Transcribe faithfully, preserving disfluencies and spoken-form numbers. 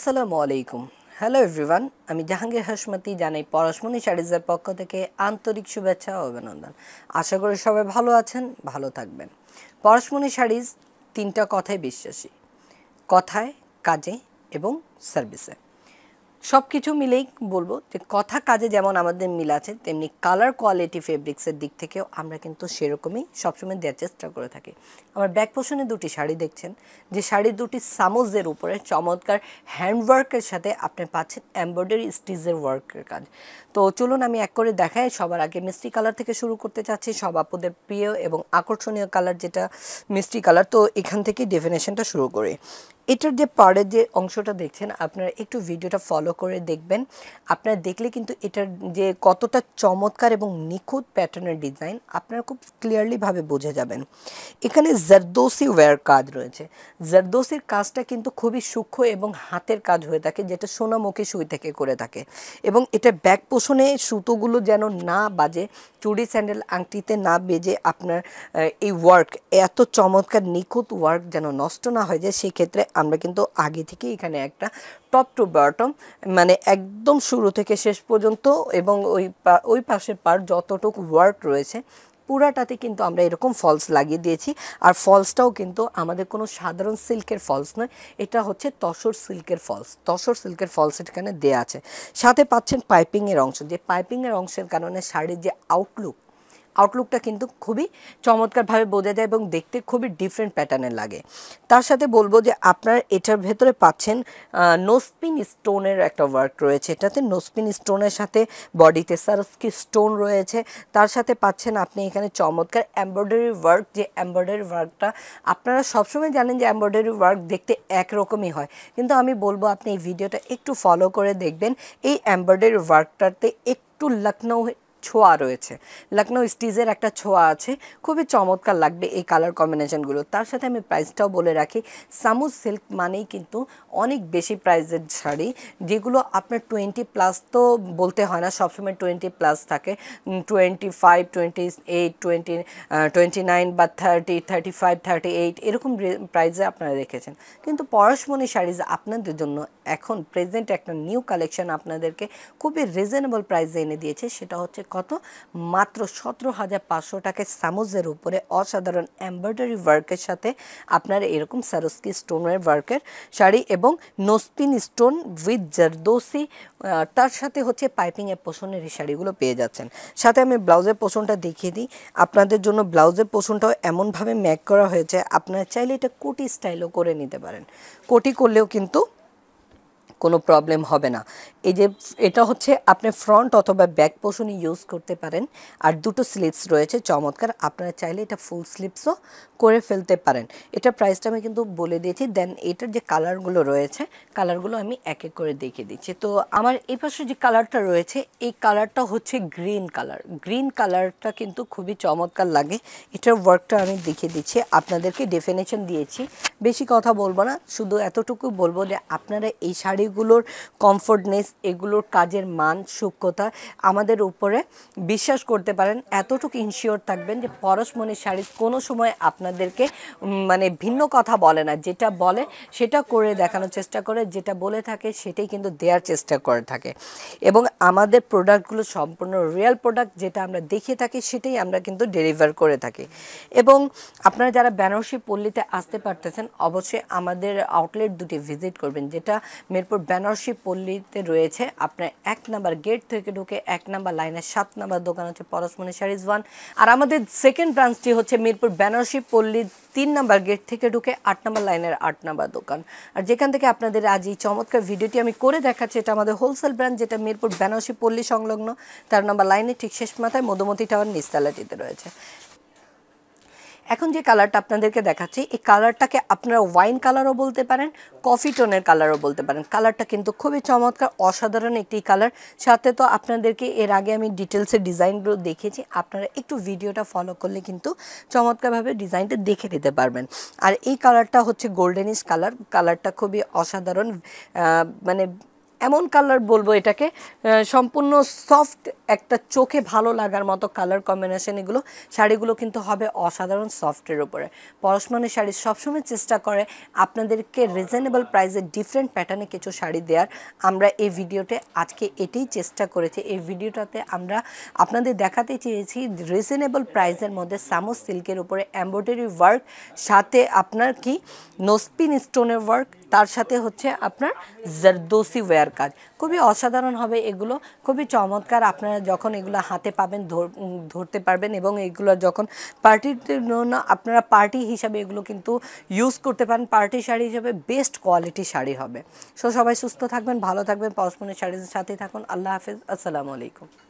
আসসালামু আলাইকুম hello everyone আমি জাহাঙ্গীর হাশমতি জানাই পরশমনি শাড়িজের পক্ষ থেকে আন্তরিক শুভেচ্ছা ও অভিনন্দন। আশা করি সবাই ভালো আছেন, ভালো থাকবেন। পরশমনি শাড়িজ তিনটা কথায় বিশ্বাসী, কথায়, কাজে এবং সার্ভিসে। সব কিছু মিলেই বলবো যে কথা কাজে যেমন আমাদের মিল আছে, তেমনি কালার কোয়ালিটি ফেব্রিক্সের দিক থেকেও আমরা কিন্তু সেরকমই সবসময় দেওয়ার চেষ্টা করে থাকি। আমার ব্যাক পোর্শনে দুটি শাড়ি দেখছেন, যে শাড়ি দুটি সামুজের উপরে চমৎকার হ্যান্ডওয়ার্কের সাথে আপনি পাচ্ছেন এমব্রয়ডারি স্টিচের ওয়ার্কের কাজ। তো চলুন আমি এক করে দেখাই। সবার আগে মিষ্টি কালার থেকে শুরু করতে চাচ্ছি, সব আপুদের প্রিয় এবং আকর্ষণীয় কালার যেটা মিষ্টি কালার। তো এখান থেকে ডেফিনেশনটা শুরু করে এটার যে পাড়ের যে অংশটা দেখছেন, আপনারা একটু ভিডিওটা ফলো করে দেখবেন। আপনারা দেখলে কিন্তু এটার যে কতটা চমৎকার এবং নিখুঁত প্যাটার্নের ডিজাইন আপনারা খুব ক্লিয়ারলিভাবে বুঝে যাবেন। এখানে জারদোসি ওয়্যার কাজ রয়েছে। জারদোসির কাজটা কিন্তু খুবই সূক্ষ্ম এবং হাতের কাজ হয়ে থাকে, যেটা সোনামুখী সুই থেকে করে থাকে। এবং এটা ব্যাক পোষণে সুতোগুলো যেন না বাজে, চুড়ি স্যান্ডেল আংটিতে না বেজে আপনার এই ওয়ার্ক এত চমৎকার নিখুঁত ওয়ার্ক যেন নষ্ট না হয়ে যায়, সেই ক্ষেত্রে আমরা কিন্তু আগে থেকে এখানে একটা টপ টু বটম মানে একদম শুরু থেকে শেষ পর্যন্ত এবং ওই ওই পাশের পার যতটুকু ওয়ার্ক রয়েছে পুরাটাতে কিন্তু আমরা এরকম ফলস লাগিয়ে দিয়েছি। আর ফলসটাও কিন্তু আমাদের কোনো সাধারণ সিল্কের ফলস নয়, এটা হচ্ছে তসর সিল্কের ফলস। তসর সিল্কের ফলস এখানে দেয়া আছে। সাথে পাচ্ছেন পাইপিংয়ের অংশ, যে পাইপিংয়ের অংশের কারণে শাড়ির যে আউটলুক আউটলুকটা কিন্তু খুবই চমৎকারভাবে বোঝা যায় এবং দেখতে খুবই ডিফারেন্ট প্যাটার্নের লাগে। তার সাথে বলবো যে আপনার এটার ভেতরে পাচ্ছেন নোস্পিন স্টোনের একটা ওয়ার্ক রয়েছে। এটাতে নোস্পিন স্টোনের সাথে বডিতে সারস্কি স্টোন রয়েছে। তার সাথে পাচ্ছেন আপনি এখানে চমৎকার এমব্রয়ডারি ওয়ার্ক, যে এমব্রয়ডারি ওয়ার্কটা আপনারা সবসময় জানেন যে এমব্রয়ডারি ওয়ার্ক দেখতে একরকমই হয়, কিন্তু আমি বলবো আপনি এই ভিডিওটা একটু ফলো করে দেখবেন। এই এমব্রয়ডারি ওয়ার্কটাতে একটু লখনৌ ছোঁয়া রয়েছে, লখনৌ স্টিচের একটা ছোঁয়া আছে, খুবই চমৎকার লাগবে এই কালার কম্বিনেশনগুলো। তার সাথে আমি প্রাইসটাও বলে রাখি, সামু সিল্ক মানেই কিন্তু অনেক বেশি প্রাইসের শাড়ি, যেগুলো আপনার টোয়েন্টি প্লাস তো বলতে হয় না, সবসময় টোয়েন্টি প্লাস থাকে, twenty five twenty eight twenty twenty nine বা thirty thirty five thirty eight এরকম প্রাইসে আপনারা রেখেছেন। কিন্তু পরশমনি শাড়িজ আপনাদের জন্য এখন প্রেজেন্ট একটা নিউ কালেকশন আপনাদেরকে খুবই রিজনেবল প্রাইসে এনে দিয়েছে। সেটা হচ্ছে কত, মাত্র সতেরো হাজার পাঁচশো টাকায় সামুজের উপরে অসাধারণ এমব্রয়ডারি ওয়ার্কের সাথে আপনার এরকম সারস্কি স্টোনের ওয়ার্কের শাড়ি এবং নোস্পিন স্টোন উইথ জারদোসি, তার সাথে হচ্ছে পাইপিংয়ের পোষণের এই শাড়িগুলো পেয়ে যাচ্ছেন। সাথে আমি ব্লাউজের পোষণটা দেখিয়ে দিই আপনাদের জন্য। ব্লাউজের পোষণটাও এমনভাবে ম্যাক করা হয়েছে, আপনারা চাইলে এটা কোটি স্টাইলও করে নিতে পারেন। কোটি করলেও কিন্তু কোনো প্রবলেম হবে না। এই যে এটা হচ্ছে আপনি ফ্রন্ট অথবা ব্যাক পোর্শনে ইউজ করতে পারেন। আর দুটো স্লিভস রয়েছে চমৎকার, আপনারা চাইলে এটা ফুল স্লিভসও করে ফেলতে পারেন। এটা প্রাইসটা আমি কিন্তু বলে দিয়েছি। দেন এটার যে কালারগুলো রয়েছে, কালারগুলো আমি এক এক করে দেখিয়ে দিচ্ছি। তো আমার এই পাশে যে কালারটা রয়েছে, এই কালারটা হচ্ছে গ্রিন কালার। গ্রিন কালারটা কিন্তু খুবই চমৎকার লাগে। এটার ওয়ার্কটা আমি দেখিয়ে দিচ্ছি, আপনাদেরকে ডেফিনেশন দিয়েছি, বেশি কথা বলবো না, শুধু এতটুকু বলবো যে আপনারা এই শাড়িগুলোর কমফোর্টনেস, এগুলোর কাজের মান, সূক্ষ্মতা আমাদের উপরে বিশ্বাস করতে পারেন। এতটুকু ইনশিওর থাকবেন যে পরশমনির শাড়ি কোনো সময় আপনাদেরকে মানে ভিন্ন কথা বলে না, যেটা বলে সেটা করে দেখানোর চেষ্টা করে, যেটা বলে থাকে সেটাই কিন্তু দেওয়ার চেষ্টা করে থাকে। এবং আমাদের প্রোডাক্টগুলো সম্পূর্ণ রিয়েল প্রোডাক্ট, যেটা আমরা দেখে থাকি সেটাই আমরা কিন্তু ডেলিভার করে থাকি। এবং আপনারা যারা বেনারসি পল্লীতে আসতে পারতেছেন, অবশ্যই আমাদের আউটলেট দুটি ভিজিট করবেন, যেটা মিরপুর বেনারসি পল্লীতে রয়েছে। আপনার এক নাম্বার গেট থেকে ঢুকে এক নাম্বার লাইনের সাত নাম্বার দোকান হচ্ছে পরশমনি শাড়িজ ওয়ান। আর আমাদের সেকেন্ড ব্রাঞ্চটি হচ্ছে মিরপুর বেনারসি পল্লী তিন নাম্বার গেট থেকে ঢুকে আট নাম্বার লাইনের আট নাম্বার দোকান। আর যেখান থেকে আপনাদের আজ এই চমৎকার ভিডিওটি আমি করে দেখাচ্ছি, এটা আমাদের হোলসেল ব্রাঞ্চ, যেটা মিরপুর বেনারসি পল্লী সংলগ্ন তেরো নাম্বার লাইনে ঠিক শেষ মাথায় মধুমতি টাওয়ার নিচতলাটিতে রয়েছে। এখন যে কালারটা আপনাদেরকে দেখাচ্ছি, এই কালারটাকে আপনারা ওয়াইন কালারও বলতে পারেন, কফি টোনের কালারও বলতে পারেন। কালারটা কিন্তু খুবই চমৎকার, অসাধারণ একটি কালার। সাথে তো আপনাদেরকে এর আগে আমি ডিটেলসের ডিজাইনগুলো দেখিয়েছি, আপনারা একটু ভিডিওটা ফলো করলে কিন্তু চমৎকারভাবে ডিজাইনটা দেখে নিতে পারবেন। আর এই কালারটা হচ্ছে গোল্ডেনিশ কালার। কালারটা খুবই অসাধারণ, মানে এমন কালার বলবো এটাকে সম্পূর্ণ সফট একটা চোখে ভালো লাগার মতো কালার কম্বিনেশন এগুলো শাড়িগুলো কিন্তু হবে অসাধারণ সফটের উপরে পরশমণি শাড়ি সবসময় চেষ্টা করে আপনাদেরকে রিজনেবল প্রাইসে ডিফারেন্ট প্যাটার্নে কিছু শাড়ি দেওয়ার আমরা এই ভিডিওতে আজকে এটাই চেষ্টা করেছি এই ভিডিওটাতে আমরা আপনাদের দেখাতে চেয়েছি রিজনেবল প্রাইসের মধ্যে সামু সিল্কের উপরে এমব্রয়ডারি ওয়ার্ক সাথে আপনার কি নোসপিন স্টোনের ওয়ার্ক তার সাথে হচ্ছে আপনার জারদোসি ওয়্যার কাজ খুবই অসাধারণ হবে এগুলো খুবই চমৎকার আপনারা যখন এগুলো হাতে পাবেন ধরতে পারবেন এবং এগুলো যখন পার্টিতে আপনারা পার্টি হিসাবে এগুলো কিন্তু ইউজ করতে পারেন পার্টি শাড়ি হিসাবে বেস্ট কোয়ালিটি শাড়ি হবে সো সবাই সুস্থ থাকবেন ভালো থাকবেন পরশমণি শাড়ির সাথে থাকুন আল্লাহ হাফেজ আসসালামু আলাইকুম